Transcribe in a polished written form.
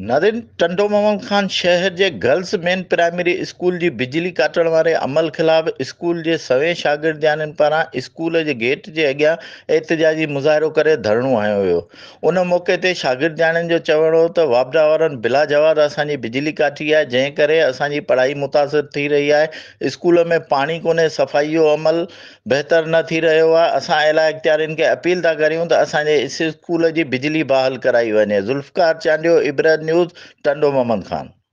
नादिन, टंडो मोहम्मद ख़ान शहर जे girls main primary school जी बिजली काटण वारे अमल ख़िलाफ़ स्कूल जे सवें शागिर्दियाणनि पारां स्कूल जे गेट जे अॻियां एहतिजाजी मुज़ाहिरो करे धरणो हंयो वियो। उन मौक़े ते शागिर्दियाणनि जो चवणु हो त वापडा वारनि बिला जवाब असांजी बिजली काटी आहे, जंहिं करे असांजी पढ़ाई मुतासिर थी रही आहे। स्कूल में पाणी कोन्हे, सफ़ाई जो अमल बहितर न थी रहियो आहे। असां आला इख़्तियारनि खे अपील था करियूं त असांजे स्कूल जी बिजली बहाल कराई वञे। ज़ुल्फ़कार चांडियो, इब्राहिम न्यूज़, टंडो मोहम्मद ख़ान।